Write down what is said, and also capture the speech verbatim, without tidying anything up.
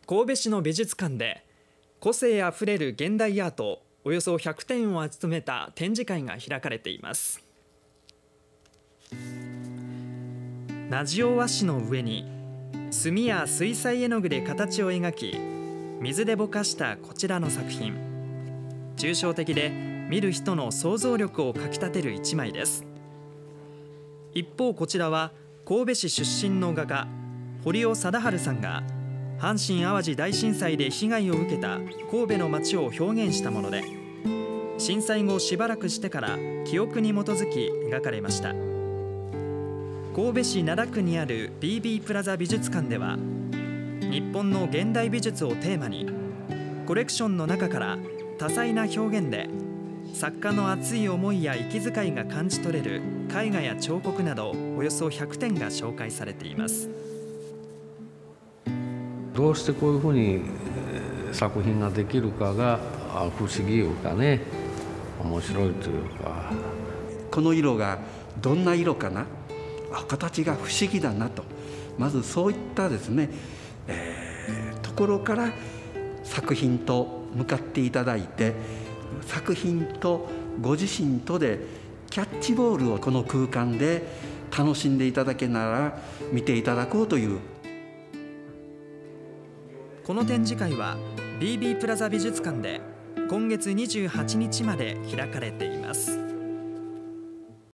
神戸市の美術館で個性あふれる現代アートおよそひゃくてんを集めた展示会が開かれています。名塩和紙の上に墨や水彩絵の具で形を描き、水でぼかしたこちらの作品、抽象的で見る人の想像力をかきたてる一枚です。一方こちらは神戸市出身の画家堀尾貞治さんが阪神・淡路大震災で被害を受けた神戸の街を表現したもので、震災後しばらくしてから記憶に基づき描かれました。神戸市灘区にある ビービー プラザ美術館では、日本の現代美術をテーマにコレクションの中から多彩な表現で作家の熱い思いや息遣いが感じ取れる絵画や彫刻などおよそひゃくてんが紹介されています。 どうしてこういうふうに作品ができるかが不思議いうかね、面白いというか、 この色がどんな色かな、あ、形が不思議だなと、まずそういったですね、えー、ところから作品と向かっていただいて、作品とご自身とでキャッチボールをこの空間で楽しんでいただけなら見ていただこうという。 この展示会は ビービー プラザ美術館で今月にじゅうはちにちまで開かれています。